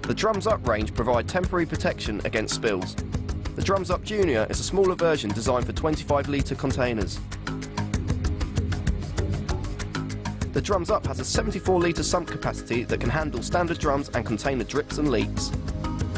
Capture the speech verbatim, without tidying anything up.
The Drums Up range provide temporary protection against spills. The Drums Up Junior is a smaller version designed for twenty-five litre containers. The Drums Up has a seventy-four litre sump capacity that can handle standard drums and container drips and leaks.